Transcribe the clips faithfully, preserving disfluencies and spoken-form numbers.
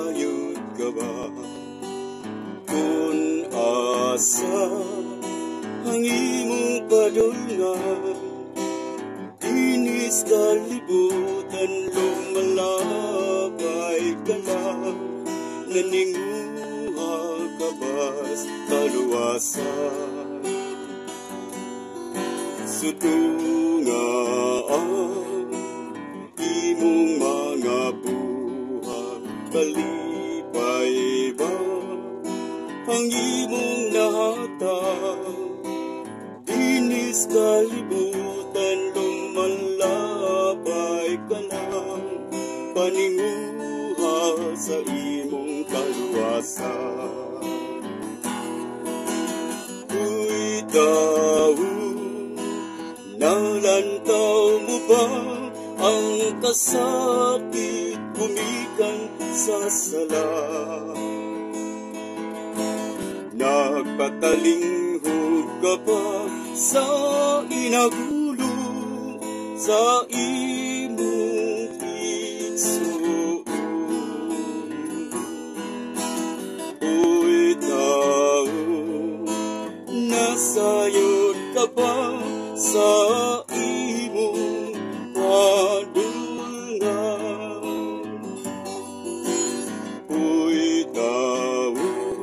nasayod ka ba? Kung asa ang imong padulngan, inis kalibutan lumalabay ka lang, naninguha ka bas kaluwasan. Sutunga ang imong mga buhat, kalipay ba ang imong nahatag? Inis kalibutan lumalabay ka lang, paninguha sa imong kaluwasan. Uy tao, nalantaw mo ba ang kasakit gumikan sa sala? Nagpatalinghod ka pa sa inagulo sa imong igsoon. Uy tao, nasayod ka pa sa imong padulngan. Uy tao,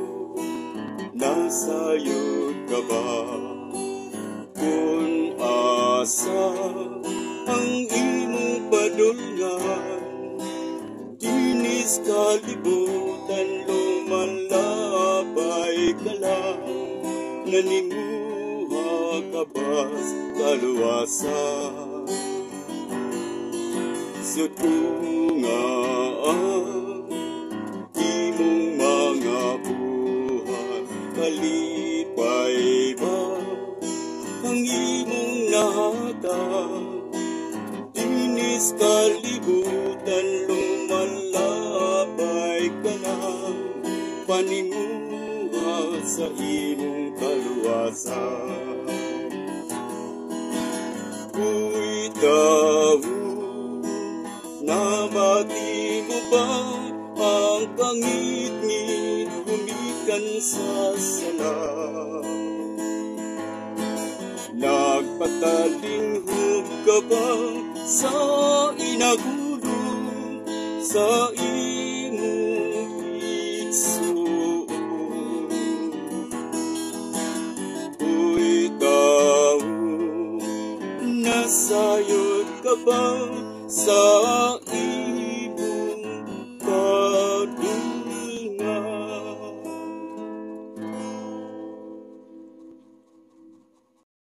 nasayod ka ba? Kung asa ang imong padulngan, inis kalibutan lumalabay ka lang, naninguha ka bas kaluwasan. Sutunga ang imong mga buhat, kalipay ba ang imong nahatag? Inis kalibutan lumalabay ka lang, paninguha sa imong kaluwasan. Uy tao, nabati mo ba ang kangit-ngit gumikan sa sala? Nagpatalinghod ka ba sa inagulo sa imong igsoon? Uy tao, nasayod ka ba sa imong